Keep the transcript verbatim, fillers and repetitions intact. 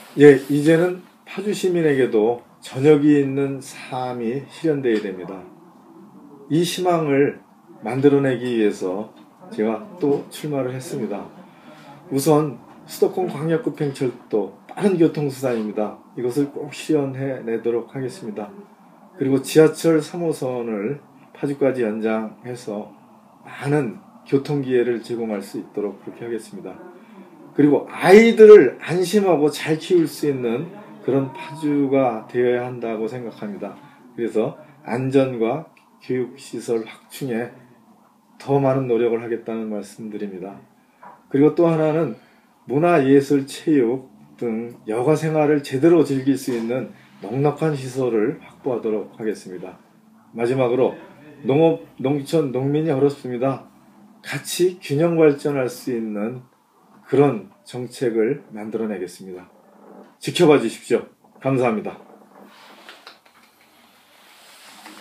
예, 이제는 파주 시민에게도 저녁이 있는 삶이 실현되어야 됩니다. 이 희망을 만들어내기 위해서 제가 또 출마를 했습니다. 우선 수도권 광역급행철도 빠른 교통수단입니다. 이것을 꼭 실현해내도록 하겠습니다. 그리고 지하철 삼 호선을 파주까지 연장해서 많은 교통기회를 제공할 수 있도록 그렇게 하겠습니다. 그리고 아이들을 안심하고 잘 키울 수 있는 그런 파주가 되어야 한다고 생각합니다. 그래서 안전과 교육시설 확충에 더 많은 노력을 하겠다는 말씀드립니다. 그리고 또 하나는 문화, 예술, 체육 등 여가 생활을 제대로 즐길 수 있는 넉넉한 시설을 확보하도록 하겠습니다. 마지막으로 농업, 농촌, 농민이 어렵습니다. 같이 균형 발전할 수 있는 그런 정책을 만들어내겠습니다. 지켜봐 주십시오. 감사합니다.